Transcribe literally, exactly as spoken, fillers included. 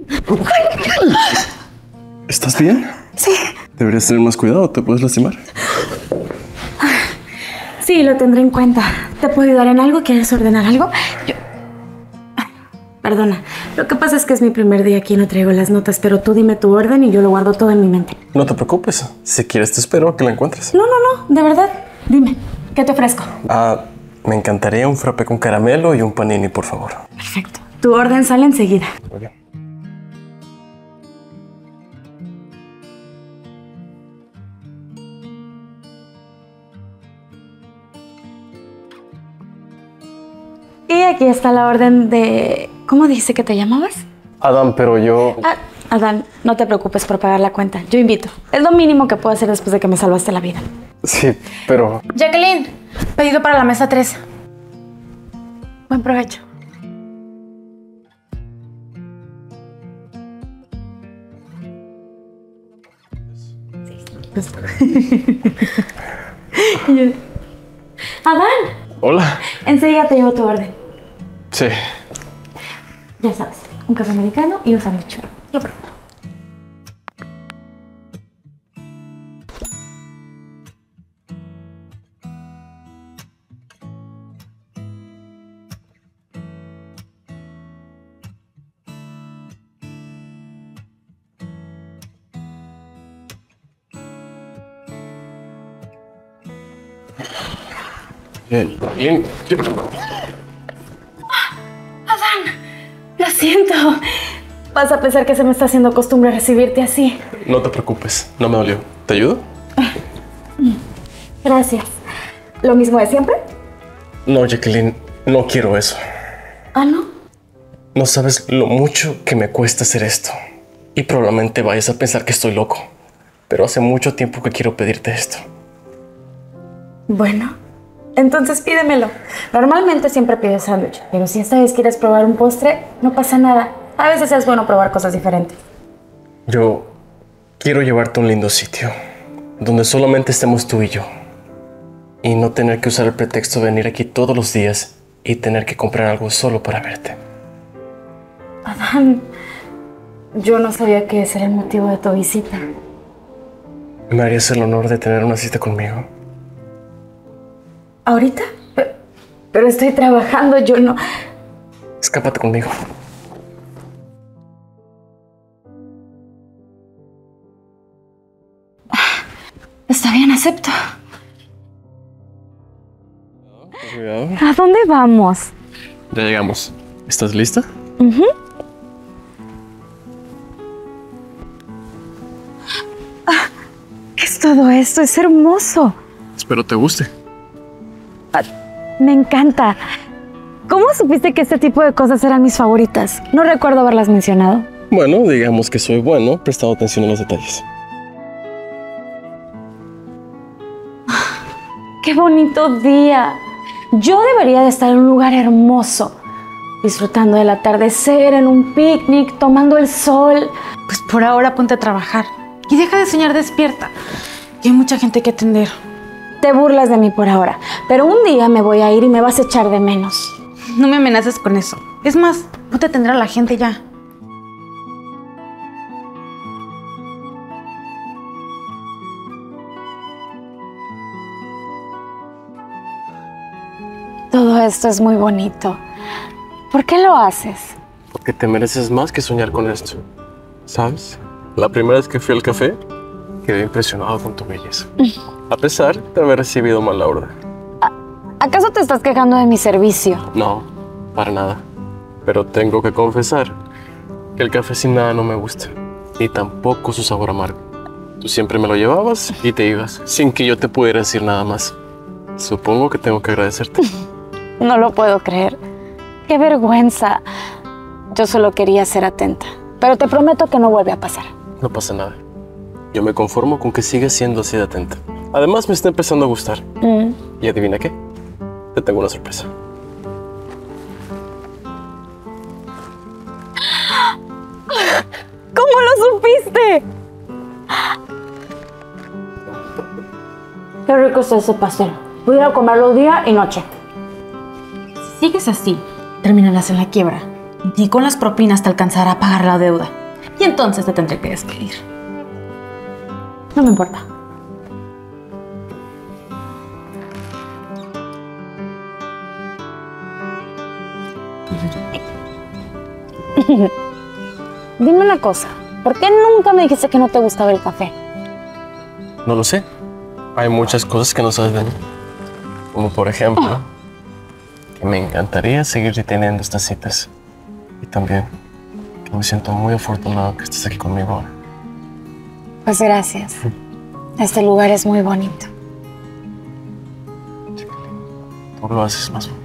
¿Estás bien? Sí. Deberías tener más cuidado, te puedes lastimar. Sí, lo tendré en cuenta. ¿Te puedo ayudar en algo? ¿Quieres ordenar algo? Yo... Perdona, lo que pasa es que es mi primer día aquí y no traigo las notas, pero tú dime tu orden y yo lo guardo todo en mi mente. No te preocupes, si quieres te espero a que la encuentres. No, no, no, de verdad. Dime, ¿qué te ofrezco? Ah, me encantaría un frappé con caramelo y un panini, por favor. Perfecto. Tu orden sale enseguida. Muy bien. Y aquí está la orden de... ¿Cómo dice que te llamabas? Adam, pero yo... Ah, Adán, no te preocupes por pagar la cuenta. Yo invito. Es lo mínimo que puedo hacer después de que me salvaste la vida. Sí, pero... Jacqueline, pedido para la mesa tres. Buen provecho. Adán, Hola. enseguida te llevo tu orden. Sí. Ya sabes, un café americano y un sándwich. Lo pruebo. Bien, bien. Adán, lo siento. Vas a pensar que se me está haciendo costumbre recibirte así. No te preocupes, no me dolió. ¿Te ayudo? Gracias. ¿Lo mismo de siempre? No, Jacqueline, no quiero eso. ¿Ah, no? No sabes lo mucho que me cuesta hacer esto. Y probablemente vayas a pensar que estoy loco. Pero hace mucho tiempo que quiero pedirte esto. Bueno, entonces pídemelo. Normalmente siempre pides sándwich, pero si esta vez quieres probar un postre, no pasa nada. A veces es bueno probar cosas diferentes. Yo quiero llevarte a un lindo sitio, donde solamente estemos tú y yo. Y no tener que usar el pretexto de venir aquí todos los días y tener que comprar algo solo para verte. Adán, yo no sabía que ese era el motivo de tu visita. ¿Me harías el honor de tener una cita conmigo? ¿Ahorita? Pero, pero estoy trabajando, yo no... Escápate conmigo. Está bien, acepto. Cuidado. ¿A dónde vamos? Ya llegamos. ¿Estás lista? Uh-huh. Ah, ¿qué es todo esto? Es hermoso. Espero te guste. Ah, me encanta. ¿Cómo supiste que este tipo de cosas eran mis favoritas? No recuerdo haberlas mencionado. Bueno, digamos que soy bueno prestando atención a los detalles. ¡Qué bonito día! Yo debería de estar en un lugar hermoso, disfrutando del atardecer, en un picnic, tomando el sol. Pues por ahora ponte a trabajar y deja de soñar despierta. Que hay mucha gente que atender. Te burlas de mí por ahora, pero un día me voy a ir y me vas a echar de menos. No me amenaces con eso. Es más, ponte a atender a la gente ya. Todo esto es muy bonito. ¿Por qué lo haces? Porque te mereces más que soñar con esto. ¿Sabes? La primera vez que fui al café, quedé impresionado con tu belleza. A pesar de haber recibido mala orden. ¿Acaso te estás quejando de mi servicio? No, para nada. Pero tengo que confesar que el café sin nada no me gusta. Ni tampoco su sabor amargo. Tú siempre me lo llevabas y te ibas, sin que yo te pudiera decir nada más. Supongo que tengo que agradecerte. No lo puedo creer. ¡Qué vergüenza! Yo solo quería ser atenta. Pero te prometo que no vuelve a pasar. No pasa nada. Yo me conformo con que sigas siendo así de atenta. Además, me está empezando a gustar. Mm. ¿Y adivina qué? Te tengo una sorpresa. ¿Cómo lo supiste? Qué rico está ese pastel. Voy a ir a comerlo día y noche. Si sigues así, terminarás en la quiebra. Ni con las propinas te alcanzará a pagar la deuda. Y entonces te tendré que despedir. No me importa. Dime una cosa, ¿por qué nunca me dijiste que no te gustaba el café? No lo sé. Hay muchas cosas que no sabes de mí. Como por ejemplo, que me encantaría seguir teniendo estas citas. Y también que me siento muy afortunado que estés aquí conmigo ahora. Pues gracias. Este lugar es muy bonito. Tú lo haces más bonito.